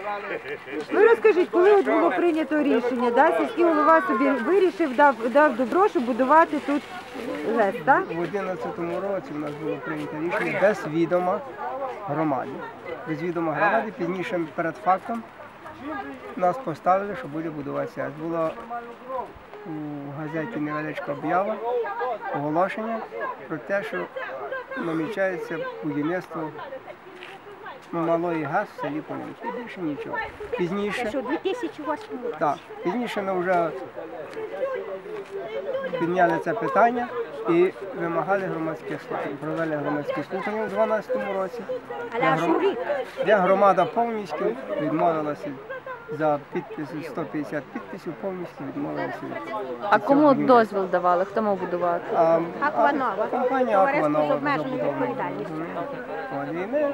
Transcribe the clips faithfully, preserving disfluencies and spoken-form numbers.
Ви розкажіть, коли от було прийнято рішення, да, сільський голова собі вирішив, дав, дав добро, щоб будувати тут ГЕС, так? У одинадцятому році у нас було прийнято рішення без відома громади. Без відома громади, пізніше перед фактом нас поставили, що буде будуватися ГЕС. Була у газеті невеличка об'ява, оголошення про те, що намічається будівництво малої ГЕС в селі Полянки. Більше нічого. Пізніше, Що, у дві тисячі восьмому році? так, пізніше ми вже підняли це питання і вимагали громадських слухань. Провели громадські слухання у дванадцятому році, Але аж у рік. де громада повністю відмовилася за підпис, сто п'ятдесят підписів, повністю відмовилася від А цього кому будівництва. дозвіл давали? Хто мав будувати? А, Акванова. Компанія Товариство з Акванова обмеженою забудована. відповідальністю. От, і ми,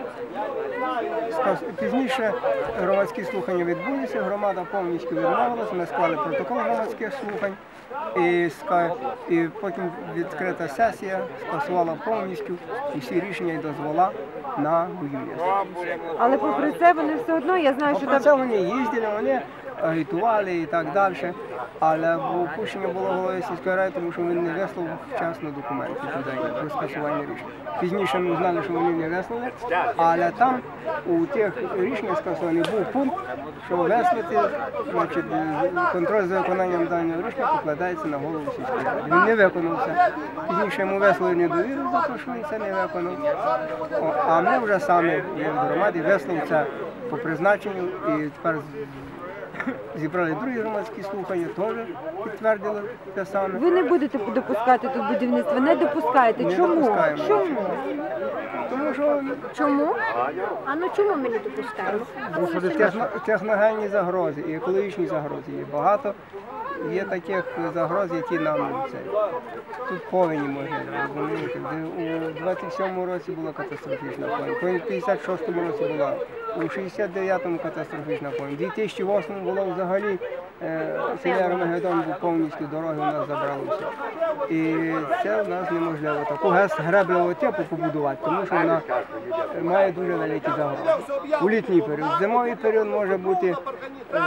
сказ- Пізніше громадські слухання відбулися, громада повністю відмовилася, ми склали протокол громадських слухань, і, ска- і потім відкрита сесія скасувала повністю усі рішення і дозвола на будівництво. Але попри це вони все одно, я знаю, що Про там... це вони їздили, вони агітували і так далі, але опущення було голови сільської ради, тому що він не вислав вчасно документи туди про скасування рішень. Пізніше ми знали, що вони не вислали, але там у тих рішеннях скасованих був пункт, що вислати, значить, контроль за виконанням даного рішення покладається на голову сільської ради. Він не виконався. Пізніше йому висловили недовіру за те, що він це не виконав. О, а ми вже самі від громади висловили це по призначенню і тепер зібрали другі громадські слухання, теж підтвердили те саме. Ви не будете допускати тут будівництво, не допускаєте. Не Чому? допускаємо. Чому? Тому що Чому? А ну чому ми не допускаємо? Тому що техно- техногенні загрози і екологічні загрози є багато. Є таких загроз, які нам це, тут повені можна розуміти. У двадцять сьомому році була катастрофічна повінь, потім в п'ятдесят шостому році була, у шістдесят дев'ятому катастрофічна повінь. У дві тисячі восьмому було взагалі е, селі Армагеддон, був повністю дороги у нас забрали все. І це в нас неможливо таку ГЕС греблевого типу побудувати, тому що вона має дуже великі загрози. У літній період, в зимовий період може бути е,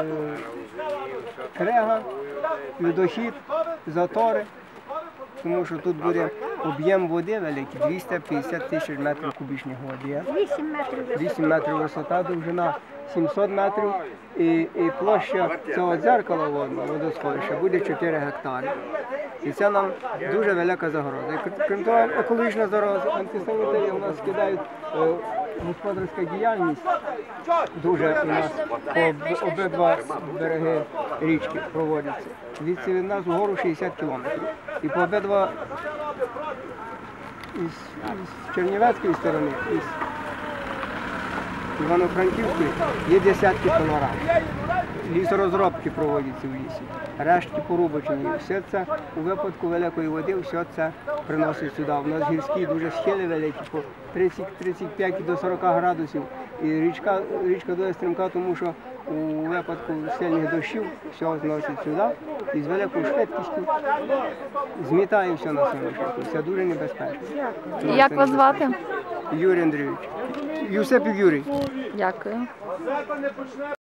крига, льодохід, затори, тому що тут буде об'єм води великий, двісті п'ятдесят тисяч метрів кубічних води. Вісім метрів висоти. вісім метрів висота, довжина сімсот метрів і, і площа цього дзеркала водного водосховища буде чотири гектари. І це нам дуже велика загроза. І, крім того, екологічна загроза, антисанітарія у нас кидають е, господарська діяльність, дуже у нас по об- обидва береги річки проводяться. Звідси від нас угору шістдесят кілометрів. І по обидва із, із Чернівецької сторони, із Івано-Франківської є десятки панорам. Лісорозробки проводяться в лісі, рештки порубочені. Все це у випадку великої води, все це приносить сюди. У нас гірські дуже схили великі, по тридцять тридцять п'ять до сорока градусів. І річка, річка дуже стрімка, тому що у випадку сильних дощів все зносить сюди і з великою швидкістю змітає все на своєму шляху. Це дуже небезпечно. І як вас звати? Юрій Андрійович. Юсипів Юрій. Дякую.